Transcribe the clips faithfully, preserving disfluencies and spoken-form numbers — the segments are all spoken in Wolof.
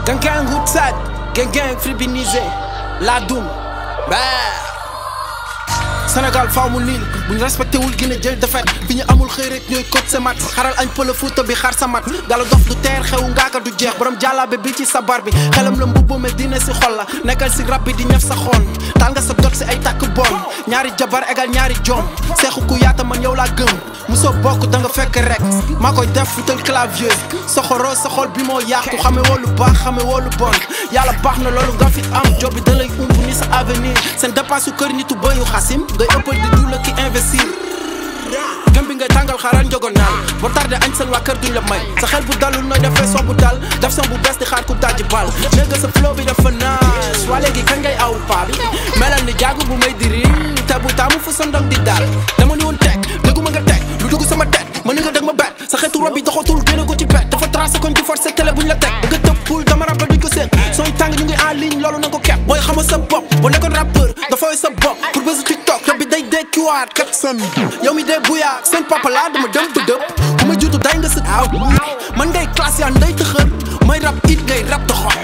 Gang gang outside, gang gang FREBINIZÉ, la doum, bah. Sénégal faaw mu niil buñ respecté wul Guinée jël defet bi ñu amul xëy rek ñooy coach sa mat xaral añ pël Fuuta bi xar sa mat gala dof du teer xewu ngaaka du jeex borom jàllaabe bi ci sabar bi xelam la mbubbu me dina si xol la nekkal si rap bi di ñëf sa xoon taal nga sa dot si ay tàkk bon ñaari jabar égal ñaari jom seexu ku yaata man yow laa gëm musoo bokk da nga fekk rek maa koy def futal clavier sa xoro sa xol bi moo yàqu xame woo lu baax xame woo lu bon yàlla baax na loolu nga fi am job bi da lay umb ni sa avenir seen dépense su kër nitu bëyu xasim ngay ëppal di du la ki investir gëm bi ngay tàngal xaaral njogo naan boo tardé añ seen waa kër duñ la may sa xel bu dalul nooy defee son bu dal def son bu bees di xaar ku dajji bal léegi sa flow bi dafa nice waa léegi kañ ngay aw paa bi melal ni jaagu bu may diri te bu taamu fu sa ndong di daal dama ni woon teg dégguma nga teg lu dugg sama tet ma ni nga dëgg ma bet sa xeetu rob bi doxatul génne ko ci bet dafa tracé koñ di forcé télé buñ la teg da nga tëb poul dama rappel duñ ko seet sooy tàng ñu ngi en ligne loolu na ko kepp booy xama sa bopp boo nekkoon rappeur dafay sa bopp pour bésu TikTok rab bi day dekkiwaat kat san yow mi dee buyaa seen papa laa dama dem du dëpp ku ma juutu day nga sët aw man ngay classe yaa nday tëxër may rap it ngay rap doxal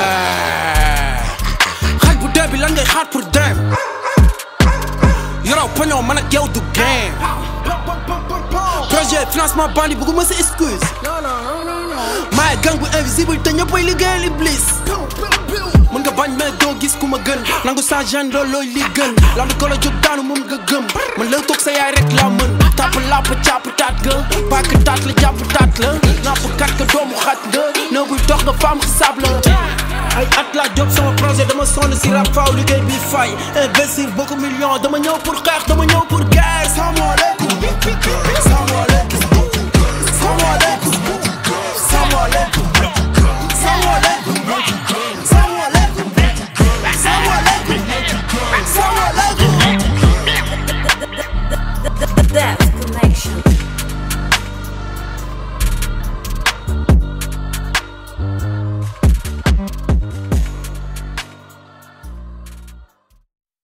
xaaj bu dee bi lan ngay xaar pour dem yoroo pañoo man ak yow du game projet financement bandi bëgguma sa excuse maay gang bu invisible te ñëppay liggéeyal iblis mën nga bañ mais doo gis ku ma gën nangu sa gene loolu looy li gën lam di golo jóg daanu moom nga gëm man lay toog sa yaay rek laa mën tàpp làpp càpp taat nga paak taat la jàpp taat la napp kat nga doomu xat nga néew buy dox nga faam xisaab la ay at laa job sama projet dama sonn si rap faaw liggéey bi fay investir beaucoup millions dama ñëw pour xeex dama ñëw pour guerre salaamaaleykum salaamaaleykum salaamaaleykum salaamaaleykum salaamaaleykum The Deaf Connection.